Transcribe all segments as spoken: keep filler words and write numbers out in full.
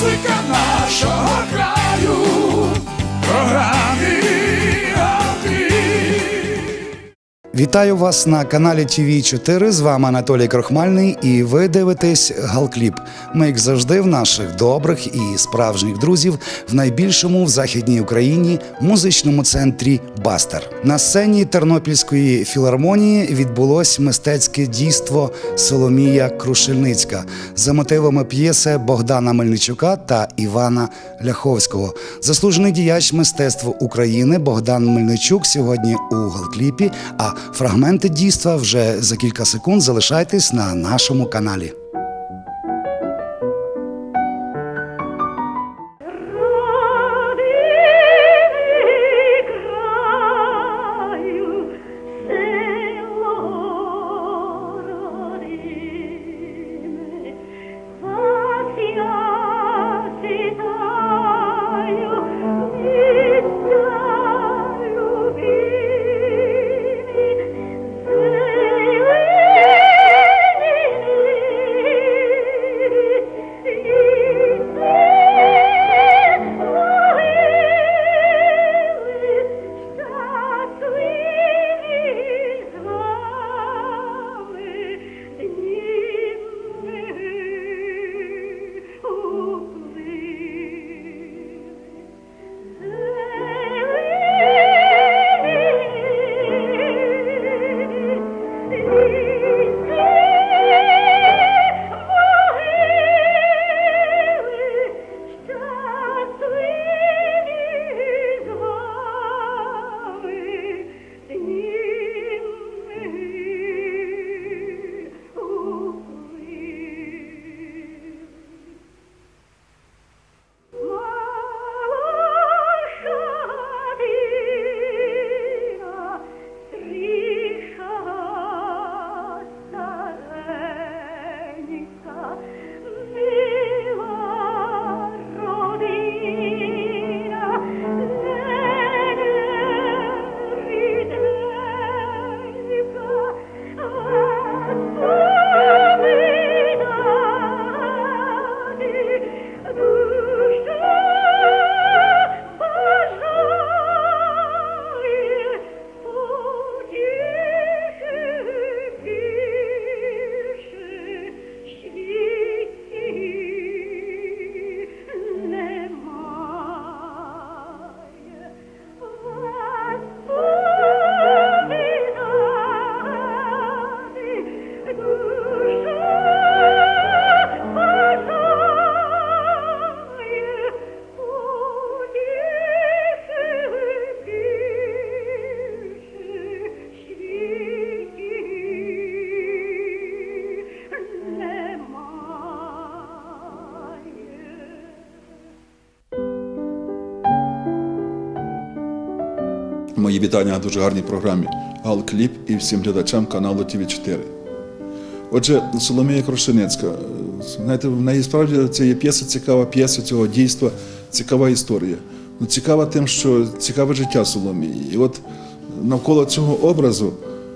музика нашого краю, програмі «Галкліп». Вітаю вас на каналі Ті Ві чотири, з вами Анатолій Крохмальний, і ви дивитесь «Галкліп». Ми, як завжди, в наших добрих і справжніх друзів в найбільшому в Західній Україні музичному центрі «Бастер». На сцені Тернопільської філармонії відбулось мистецьке дійство «Соломія Крушельницька» за мотивами п'єси Богдана Мельничука та Івана Ляховського. Заслужений діяч мистецтва України Богдан Мельничук сьогодні у «Галкліпі», а фрагменти дійства вже за кілька секунд. Залишайтесь на нашому каналі. Мої вітання на дуже гарній програмі «Галкліп» і всім глядачам каналу Ті Ві чотири. Отже, Соломія Крушельницька, знаєте, в неї справді це є п'єса, цікава п'єса цього дійства, цікава історія. Ну, цікава тим, що цікаве життя Соломії. І от навколо цього образу,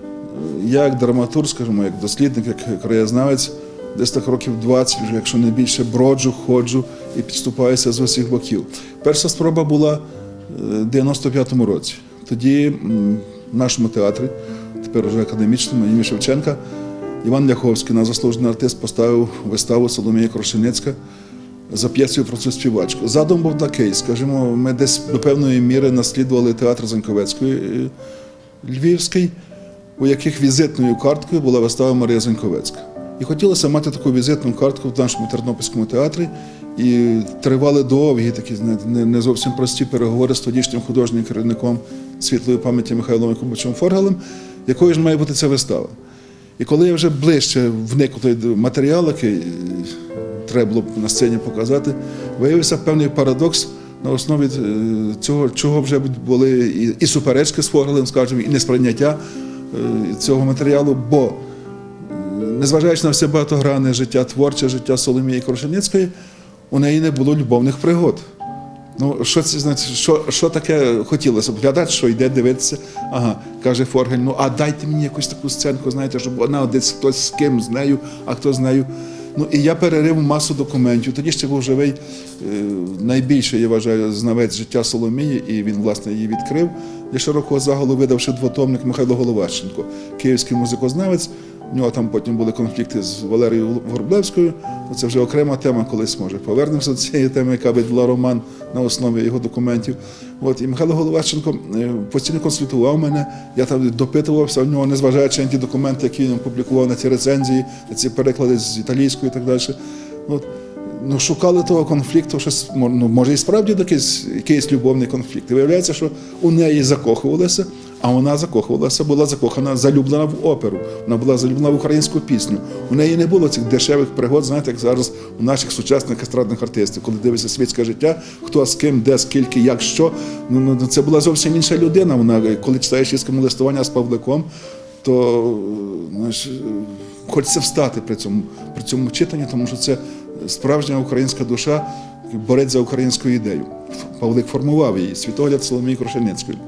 я як драматург, скажімо, як дослідник, як краєзнавець, десь так років двадцять, вже, якщо не більше, броджу, ходжу і підступаюся з усіх боків. Перша спроба була в дев'яносто п'ятому році. Тоді в нашому театрі, тепер вже академічному, імені Шевченка, Іван Ляховський, наш заслужений артист, поставив виставу «Соломія Крушельницька» за п'єсою про цю співачку. Задум був такий, скажімо, ми десь до певної міри наслідували театр Заньковецької Львівський, у яких візитною карткою була вистава Марія Заньковецька. І хотілося мати таку візитну картку в нашому Тернопільському театрі, і тривали довгі, такі не зовсім прості переговори з тодішнім художнім керівником світлої пам'яті Михайлом Якубовичем Форгалем, якою ж має бути ця вистава. І коли я вже ближче вник у той матеріал, який треба було на сцені показати, виявився певний парадокс на основі цього, чого вже були і суперечки з Форгалем, скажімо, і несприйняття цього матеріалу, бо незважаючи на все багатогранне життя, творче життя Соломії Крушельницької, у неї не було любовних пригод. Ну, що це, знаєте, що, що таке хотілося б? Глядач, що йде дивитися, ага, каже Форгаль, ну, а дайте мені якусь таку сценку, знаєте, щоб вона десь хтось з ким, з нею, а хто з нею. Ну і я перерив масу документів. Тоді ще був живий е, найбільший, я вважаю, знавець життя Соломії, і він, власне, її відкрив. Для широкого загалу видавши двотомник Михайло Головащенко, київський музикознавець. У нього там потім були конфлікти з Валерією Горблевською. Це вже окрема тема, колись, може, повернемося до цієї теми, яка видала роман на основі його документів. От, і Михайло Головащенко постійно консультував мене, я там допитувався в нього, незважаючи на ті документи, які він опублікував, на ці рецензії, на ці переклади з італійської і так далі. От, ну, шукали того конфлікту, щось, ну, може і справді якийсь, якийсь любовний конфлікт. І виявляється, що у неї закохувалися, а вона закохувалася, була закохана, залюблена в оперу, вона була залюблена в українську пісню. У неї не було цих дешевих пригод, знаєте, як зараз у наших сучасних естрадних артистів, коли дивишся світське життя, хто з ким, де, скільки, як, що. Ну, це була зовсім інша людина. Вона, коли читаєш «Іскрами листування» з Павликом, то, знаєш, хочеться встати при цьому, при цьому читанні, тому що це справжня українська душа, борець за українську ідею. Павлик формував її, світогляд Соломії Крушельницької.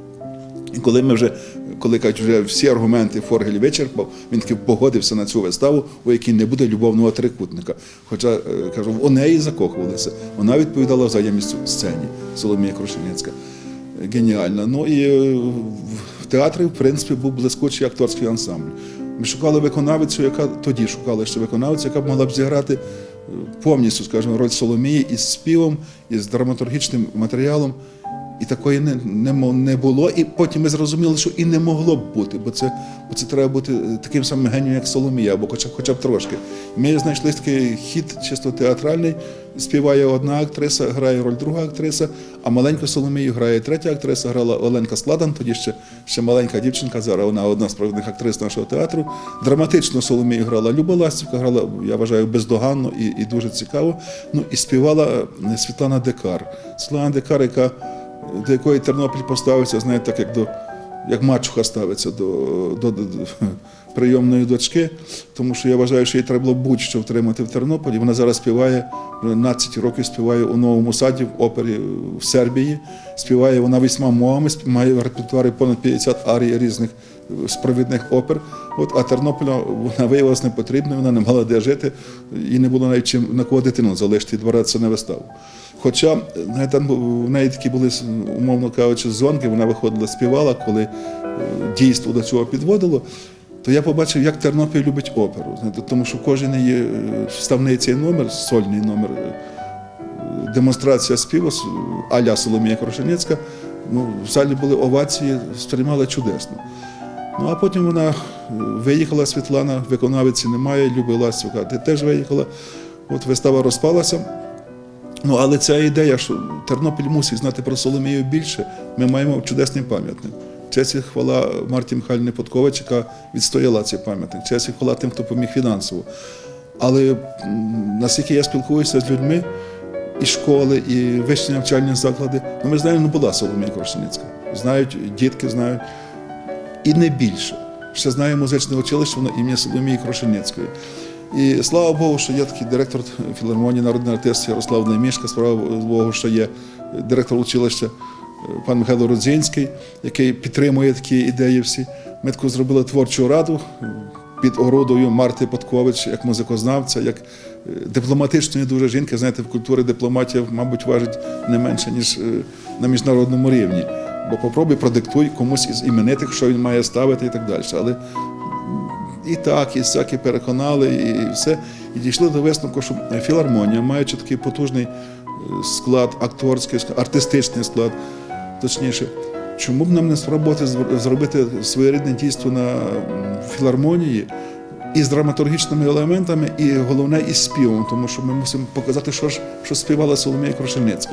І коли ми вже, коли кажуть, вже всі аргументи Форгель вичерпав, він таки погодився на цю виставу, у якій не буде любовного трикутника. Хоча, кажу, у неї закохувалися. Вона відповідала взаємністю сцені, Соломія Крушельницька. Геніальна. Ну і в театрі, в принципі, був блискучий акторський ансамбль. Ми шукали виконавицю, яка тоді шукали ще виконавицю, яка б могла б зіграти повністю, скажімо, роль Соломії із співом, із драматургічним матеріалом. І такої не, не, не було, і потім ми зрозуміли, що і не могло б бути, бо це, бо це треба бути таким самим генієм, як Соломія, або хоча, хоча б трошки. Ми знайшли такий хід чисто театральний, співає одна актриса, грає роль друга актриса, а маленьку Соломію грає третя актриса, грала Оленка Складан, тоді ще, ще маленька дівчинка, зараз вона одна з провідних актрис нашого театру. Драматично Соломію грала Люба Ластівка, грала, я вважаю, бездоганно і, і дуже цікаво. Ну і співала Світлана Декар. Світлана Декар, яка до якої Тернопіль поставився, знаєте, так як до, як мачуха ставиться до, до, до, до прийомної дочки, тому що я вважаю, що їй треба було будь-що втримати в Тернополі. Вона зараз співає, дванадцять років співає у Новому Саді, в опері в Сербії, співає вона вісьма мовами, має в репертуарі понад п'ятдесят арій різних спровідних опер. От, а Тернополя вона виявилася непотрібною, вона не мала де жити, і не було навіть чим на кого дитину залишити, і дворець на виставу. Хоча там в неї такі були, умовно кажучи, зонки, вона виходила, співала, коли дійство до цього підводило, то я побачив, як Тернопіль любить оперу. Тому що кожен її вставний цей номер, сольний номер, демонстрація співу а-ля Соломія Крушельницька, ну, в залі були овації, сприймали чудесно. Ну, а потім вона виїхала, Світлана, виконавиці немає, Люби Ластівка теж виїхала, от вистава розпалася. Ну, але ця ідея, що Тернопіль мусить знати про Соломію більше, ми маємо чудесний пам'ятник. Честь і хвала Марті Михайлівні Подкович, яка відстояла цей пам'ятник. Честь і хвала тим, хто поміг фінансово. Але наскільки я спілкуюся з людьми, і школи, і вищі навчальні заклади, ну, ми знаємо, ну, була Соломія Крушельницька. Знають дітки, знають. І не більше. Ще знає музичне училище, воно ім'я Соломії Крушельницької. І слава Богу, що є такий директор філармонії, народний артист Ярослав Наймішка, слава Богу, що є директор училища пан Михайло Рудзінський, який підтримує такі ідеї всі. Ми таку зробили творчу раду під орудою Марти Подкович, як музикознавця, як дипломатичної дуже жінки. Знаєте, в культурі дипломатія, мабуть, важить не менше, ніж на міжнародному рівні. Бо попробуй продиктуй комусь із іменитих, що він має ставити і так далі. Але і так, і всякі переконали, і все. І дійшли до висновку, що філармонія, маючи такий потужний склад, акторський, артистичний склад, точніше, чому б нам не спробувати зробити своєрідне дійство на філармонії із драматургічними елементами, і головне, із співом, тому що ми мусимо показати, що ж, що співала Соломія Крушельницька.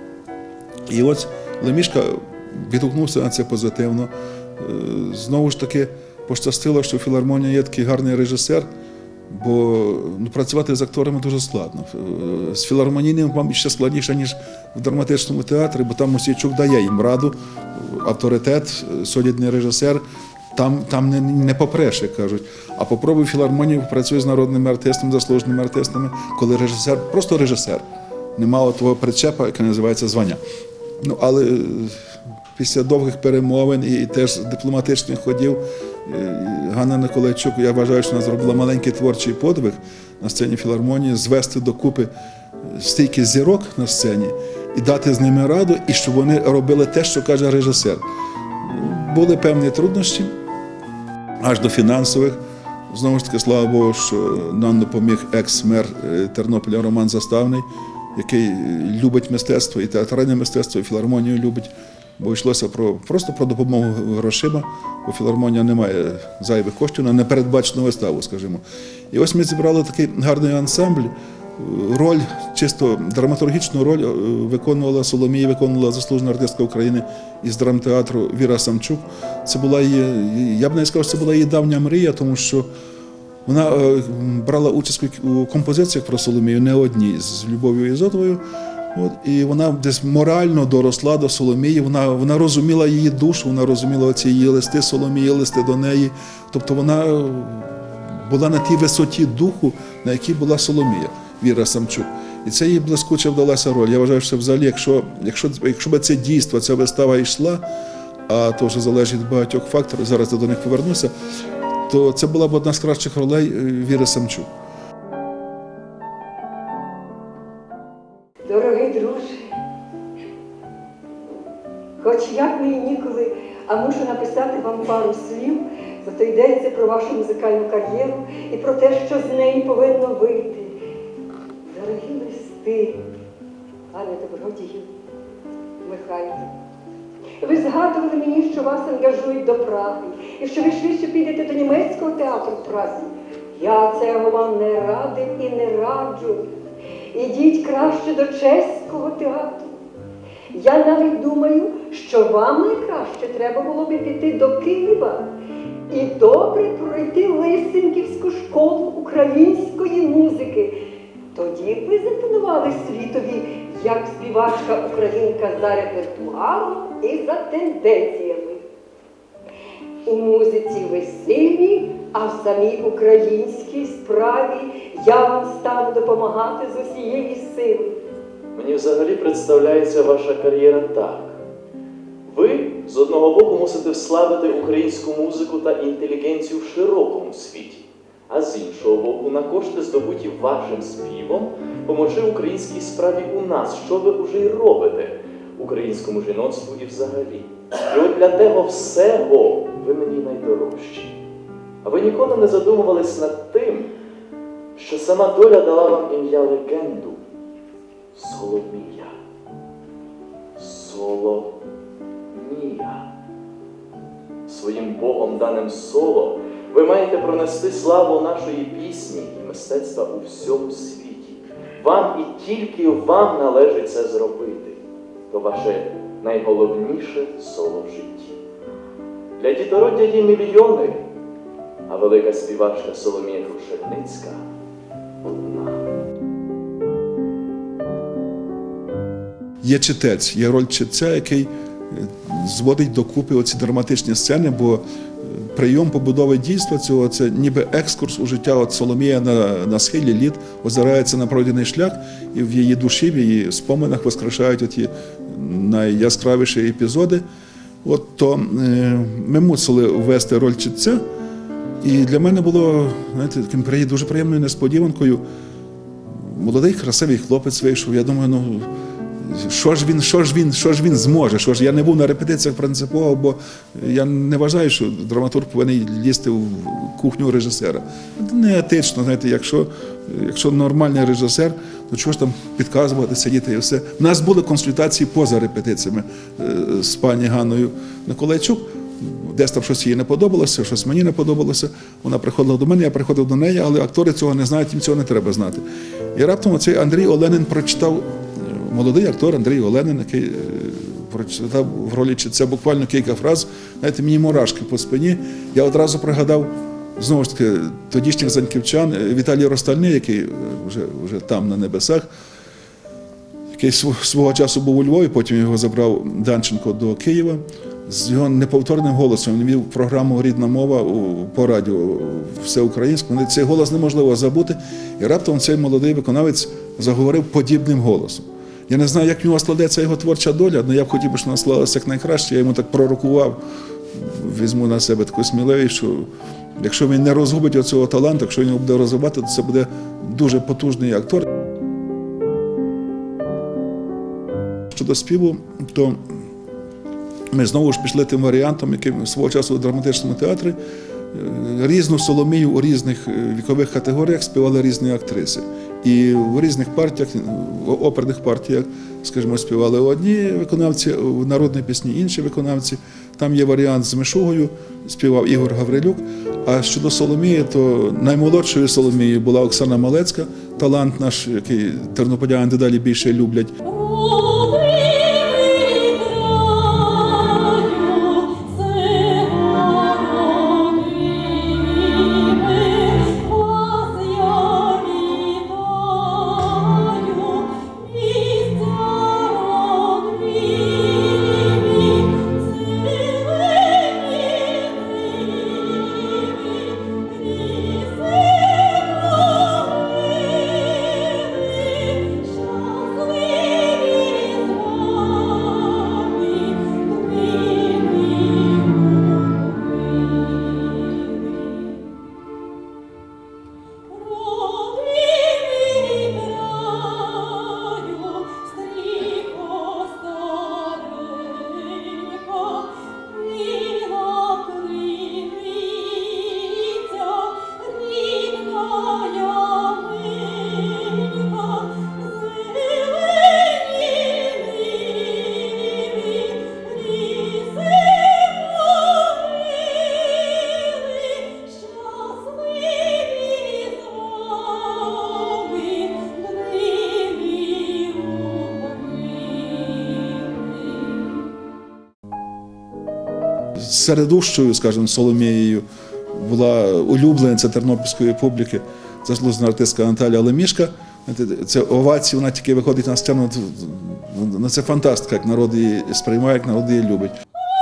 І ось Лемішка відгукнувся на це позитивно. Знову ж таки, пощастило, що в філармонії є такий гарний режисер, бо ну, працювати з акторами дуже складно. З філармонійним вам ще складніше, ніж в драматичному театрі, бо там Мосійчук дає їм раду, авторитет, солідний режисер, там, там не, не попреш, як кажуть. А попробуй в філармонії, працює з народними артистами, заслуженими артистами, коли режисер, просто режисер, немає того причепа, який називається звання. Ну, але після довгих перемовин і теж дипломатичних ходів Ганна Николайчук, я вважаю, що вона зробила маленький творчий подвиг, на сцені філармонії, звести докупи стільки зірок на сцені і дати з ними раду, і щоб вони робили те, що каже режисер. Були певні труднощі, аж до фінансових. Знову ж таки, слава Богу, що нам допоміг екс-мер Тернополя Роман Заставний, який любить мистецтво, і театральне мистецтво, і філармонію любить. Бо йшлося про, просто про допомогу грошима, бо філармонія не має зайвих коштів на непередбачену виставу, скажімо. І ось ми зібрали такий гарний ансамбль. Роль, чисто драматургічну роль виконувала Соломія, виконувала заслужена артистка України із драмтеатру Віра Самчук. Це була її, я б не сказав, що це була її давня мрія, тому що вона брала участь у композиціях про Соломію, не одній, з Любов'ю Ізотовою. От, і вона десь морально доросла до Соломії, вона, вона розуміла її душу, вона розуміла оці її листи Соломії, листи до неї. Тобто вона була на тій висоті духу, на якій була Соломія, Віра Самчук. І це їй блискуче вдалася роль. Я вважаю, що взагалі, якщо, якщо, якщо б це дійство, ця вистава йшла, а то вже залежить від багатьох факторів, зараз я до них повернуся, то це була б одна з кращих ролей Віри Самчук. Дорогий друже, хоч як мені ніколи, а мушу написати вам пару слів, зато йдеться про вашу музикальну кар'єру і про те, що з неї повинно вийти. Дорогі листи, пане добродію, Михайло, ви згадували мені, що вас ангажують до Праги, і що ви швидше підете до німецького театру в Празі. Я цього вам не радив і не раджу. Ідіть краще до чеського театру. Я навіть думаю, що вам найкраще треба було б піти до Києва і добре пройти Лисенківську школу української музики. Тоді б ви запанували світові, як співачка українка за репертуаром і за тенденціями. У музиці ви сильні, а в самій українській справі я вам стану допомагати з усієї сили. Мені взагалі представляється ваша кар'єра так. Ви, з одного боку, мусите вславити українську музику та інтелігенцію в широкому світі, а з іншого боку, на кошти, здобуті вашим співом, помочи українській справі у нас, що ви уже й робите, українському жіноцтву і взагалі. І от для того всього ви мені найдорожчі. А ви ніколи не задумувались над тим, що сама доля дала вам ім'я легенду Соломія. Соломія. Своїм Богом даним соло ви маєте пронести славу нашої пісні і мистецтва у всьому світі. Вам і тільки вам належить це зробити. То ваше найголовніше соло в житті. Для дітороддя є мільйони, а велика співачка Соломія Крушельницька одна. Є читець, є роль читця, який зводить докупи оці драматичні сцени, бо прийом побудови дійства цього – це ніби екскурс у життя. От Соломія на, на схилі літ озирається на пройдений шлях, і в її душі, в її споминах воскрешають оті найяскравіші епізоди. От то е, ми мусили ввести роль читця, і для мене було, знаєте, таким дуже приємною несподіванкою. Молодий, красивий хлопець вийшов, я думаю, ну, що ж він, що ж він, що ж він зможе, що ж, я не був на репетиціях принципово, бо я не вважаю, що драматург повинен лізти в кухню режисера. Це не етично, знаєте, якщо, якщо нормальний режисер, то чого ж там підказувати, сидіти і все. У нас були консультації поза репетиціями з пані Ганною Николайчук. Десь там щось їй не подобалося, щось мені не подобалося. Вона приходила до мене, я приходив до неї, але актори цього не знають, їм цього не треба знати. І раптом оцей Андрій Оленин прочитав, молодий актор Андрій Оленин, який прочитав в ролі читця буквально кілька фраз, знаєте, мені мурашки по спині. Я одразу пригадав, знову ж таки, тодішніх заньківчан, Віталій Ростальний, який вже, вже там на небесах, який свого часу був у Львові, потім його забрав Данченко до Києва. З його неповторним голосом він вів програму «Рідна мова» по радіо всеукраїнському. Цей голос неможливо забути. І раптом цей молодий виконавець заговорив подібним голосом. Я не знаю, як в нього складеться його творча доля, але я б хотів, щоб вона склалася як найкраще. Я йому так пророкував, візьму на себе таку сміливість, що Якщо він не розгубить оцього таланту, якщо він його буде розвивати, то це буде дуже потужний актор. Щодо співу, то ми знову ж пішли тим варіантом, яким свого часу у драматичному театрі різну Соломію у різних вікових категоріях співали різні актриси. І в різних партіях, в оперних партіях, скажімо, співали одні виконавці, в народній пісні інші виконавці. Там є варіант з Мишугою, співав Ігор Гаврилюк. А щодо Соломії, то наймолодшою Соломією була Оксана Малецька, талант наш, який тернополяни дедалі більше люблять. Середущою, скажімо, Соломією була улюблениця тернопільської публіки, заслужена артистка Наталія Лемішка. Це овації, вона тільки виходить на сцену, це фантастика, як народ її сприймає, як народ її любить.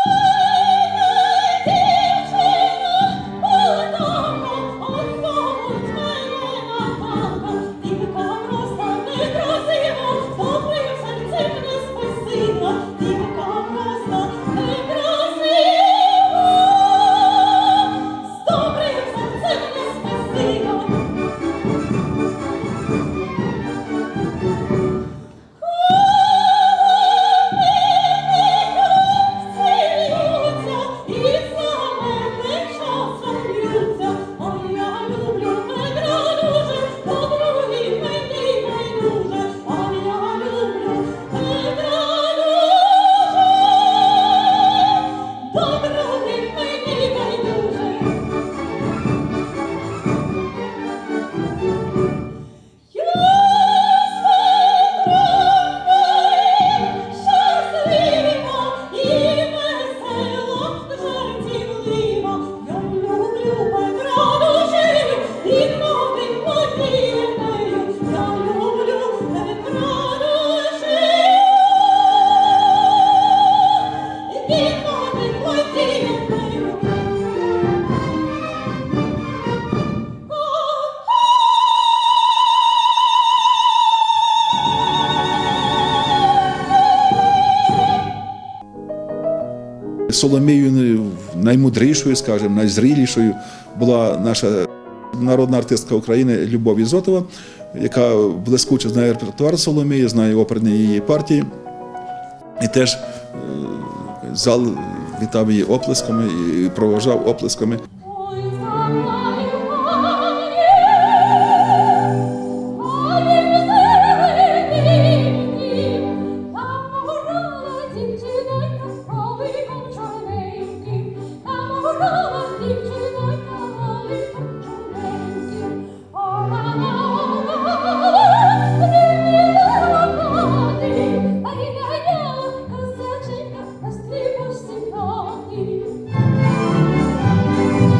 Соломією наймудрішою, скажімо, найзрілішою була наша народна артистка України Любов Ізотова, яка блискуче знає репертуар Соломії, знає оперні її партії. І теж зал вітав її оплесками і проважав оплесками. Thank you.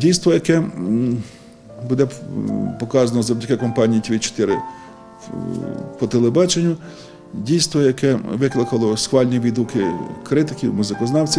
дійство, яке буде показано завдяки компанії Ті Ві чотири по телебаченню, дійство, яке викликало схвальні відгуки критиків, музикознавців.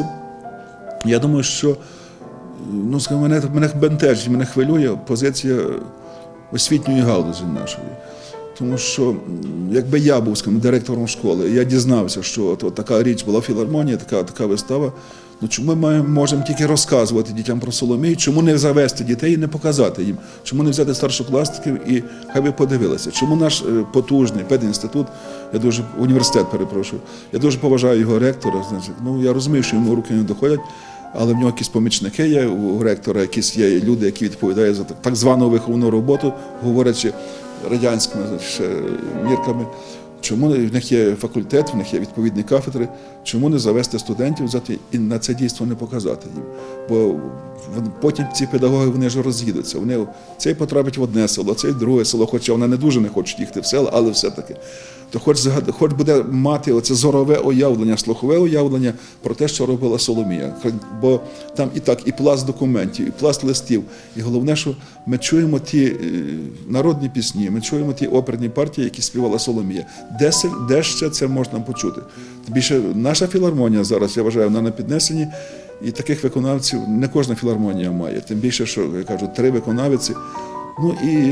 Я думаю, що ну, мене, мене бентежить, мене хвилює позиція освітньої галузі нашої. Тому що, якби я був, скажімо, директором школи, я дізнався, що от, от така річ була в філармонії, така, така вистава, ну чому ми можемо тільки розказувати дітям про Соломію, чому не завести дітей і не показати їм, чому не взяти старшокласників і хай би подивилися, чому наш потужний педінститут, я дуже, університет, перепрошую, я дуже поважаю його ректора, значить, ну я розумію, що йому руки не доходять, але в нього якісь помічники є, у ректора якісь є люди, які відповідають за так, так звану виховну роботу, говорячи радянськими значить, мірками. Чому в них є факультет, в них є відповідні кафедри, чому не завести студентів, взяти і на це дійство не показати їм? Бо потім ці педагоги, вони ж роз'їдуться. Вони, цей потрапить в одне село, цей в друге село, хоча вони не дуже не хочуть їхати в село, але все-таки. То хоч, хоч буде мати оце зорове уявлення, слухове уявлення про те, що робила Соломія. Бо там і так, і пласт документів, і пласт листів. І головне, що ми чуємо ті народні пісні, ми чуємо ті оперні партії, які співала Соломія. Де, де ще це можна почути? Більше наша філармонія зараз, я вважаю, вона на піднесенні, і таких виконавців не кожна філармонія має. Тим більше, що, я кажу, три виконавиці. Ну і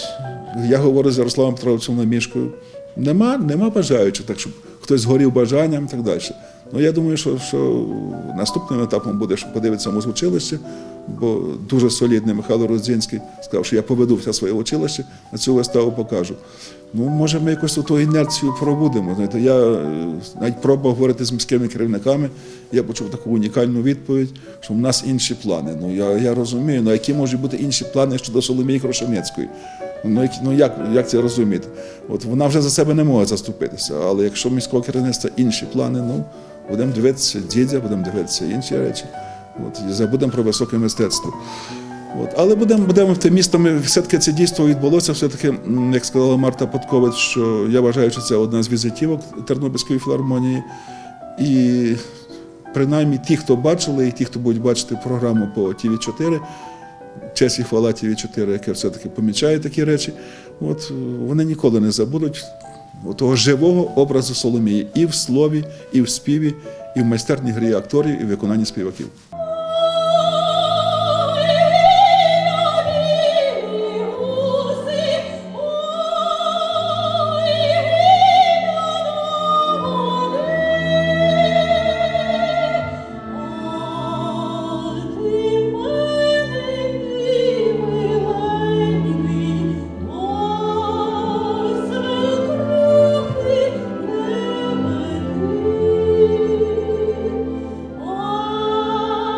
я говорю з Ярославом Петровичем Намішкою. Нема, нема бажаючих, так щоб хтось згорів бажанням і так далі. Ну, я думаю, що, що наступним етапом буде, що подивитися музучилище, бо дуже солідний Михайло Родзінський сказав, що я поведу все своє училище, на цю виставу покажу. Ну, може, ми якось ту інерцію пробудемо. Знаєте, я навіть пробував говорити з міськими керівниками, я почув таку унікальну відповідь, що в нас інші плани. Ну, я, я розумію, ну, які можуть бути інші плани щодо Соломії Крошенецької? Ну, ну як, як це розуміти? От вона вже за себе не може заступитися, але якщо міського керівництва інші плани, ну, будемо дивитися дідя, будемо дивитися інші речі. От, і забудемо про високе мистецтво. От, але будемо, будемо в те місто, ми, все-таки це дійство відбулося, все-таки, як сказала Марта Подковець, що я вважаю, що це одна з візитівок Тернопільської філармонії. І принаймні ті, хто бачили, і ті, хто будуть бачити програму по Ті Ві чотири, честь і хвала Ті Ві чотири, яке все-таки помічає такі речі, от, вони ніколи не забудуть того живого образу Соломії і в слові, і в співі, і в майстерній грі акторів, і в виконанні співаків. Oh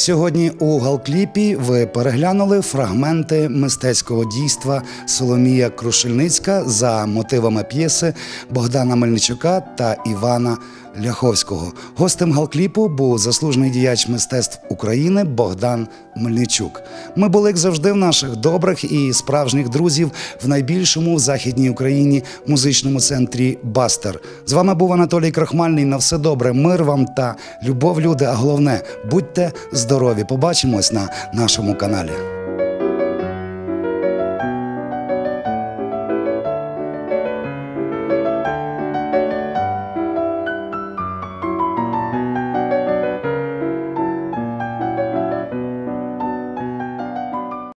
Сьогодні у Галкліпі ви переглянули фрагменти мистецького дійства Соломія Крушельницька за мотивами п'єси Богдана Мельничука та Івана Ляховського. Гостем Галкліпу був заслужений діяч мистецтв України Богдан Мельничук. Ми були, як завжди, в наших добрих і справжніх друзів в найбільшому в Західній Україні музичному центрі «Бастер». З вами був Анатолій Крохмальний. На все добре, мир вам та любов, люди, а головне – будьте здорові. Побачимось на нашому каналі.